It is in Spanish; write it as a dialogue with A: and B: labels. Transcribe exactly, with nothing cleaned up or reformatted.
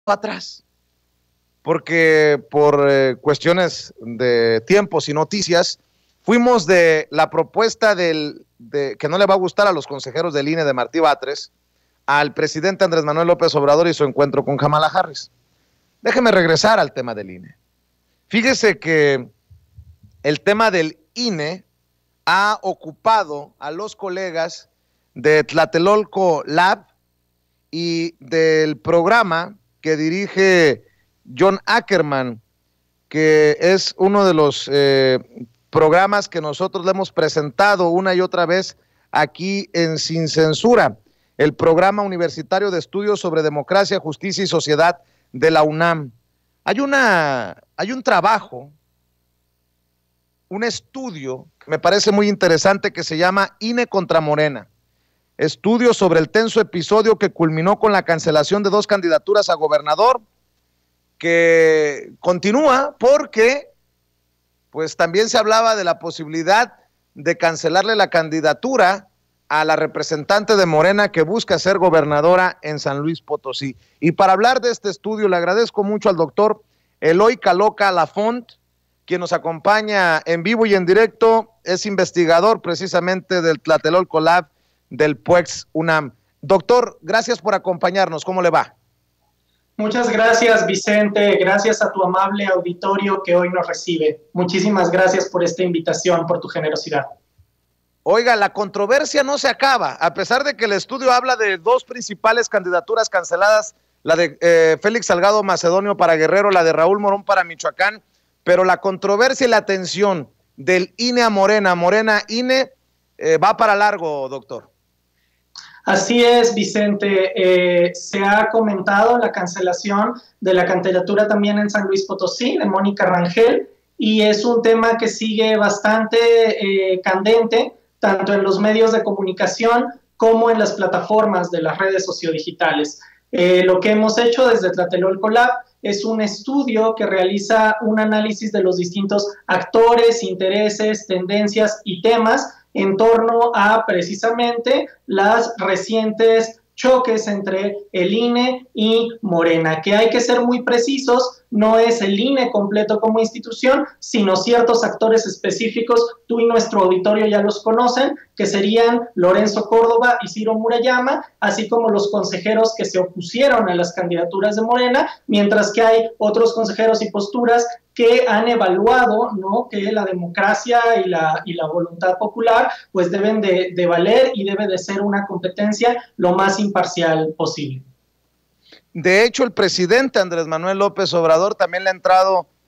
A: atrás, porque por eh, cuestiones de tiempos y noticias, fuimos de la propuesta del, de, que no le va a gustar a los consejeros del I N E de Martí Batres, al presidente Andrés Manuel López Obrador y su encuentro con Kamala Harris. Déjeme regresar al tema del I N E. Fíjese que el tema del I N E ha ocupado a los colegas de Tlatelolco Lab y del programa que dirige John Ackerman, que es uno de los eh, programas que nosotros le hemos presentado una y otra vez aquí en Sin Censura, el programa universitario de estudios sobre democracia, justicia y sociedad de la UNAM. Hay, una, hay un trabajo, un estudio que me parece muy interesante que se llama I N E contra Morena. Estudio sobre el tenso episodio que culminó con la cancelación de dos candidaturas a gobernador, que continúa porque pues también se hablaba de la posibilidad de cancelarle la candidatura a la representante de Morena que busca ser gobernadora en San Luis Potosí. Y para hablar de este estudio le agradezco mucho al doctor Eloy Caloca Lafont, quien nos acompaña en vivo y en directo, es investigador precisamente del Tlatelolco Lab del PUEX UNAM. Doctor, gracias por acompañarnos. ¿Cómo le va?
B: Muchas gracias, Vicente. Gracias a tu amable auditorio que hoy nos recibe. Muchísimas gracias por esta invitación, por tu generosidad.
A: Oiga, la controversia no se acaba, a pesar de que el estudio habla de dos principales candidaturas canceladas, la de eh, Félix Salgado Macedonio para Guerrero, la de Raúl Morón para Michoacán, pero la controversia y la tensión del I N E a Morena, Morena I N E, eh, va para largo, doctor.
B: Así es, Vicente. Eh, se ha comentado la cancelación de la candidatura también en San Luis Potosí, de Mónica Rangel, y es un tema que sigue bastante eh, candente, tanto en los medios de comunicación como en las plataformas de las redes sociodigitales. Eh, lo que hemos hecho desde Tlatelolco Lab es un estudio que realiza un análisis de los distintos actores, intereses, tendencias y temas en torno a precisamente las recientes choques entre el I N E y Morena, que hay que ser muy precisos, no es el I N E completo como institución, sino ciertos actores específicos, tú y nuestro auditorio ya los conocen, que serían Lorenzo Córdoba y Ciro Murayama, así como los consejeros que se opusieron a las candidaturas de Morena, mientras que hay otros consejeros y posturas que han evaluado, ¿no?, que la democracia y la, y la voluntad popular pues deben de, de valer y debe de ser una competencia lo más imparcial posible.
A: De hecho, el presidente Andrés Manuel López Obrador también le ha entrado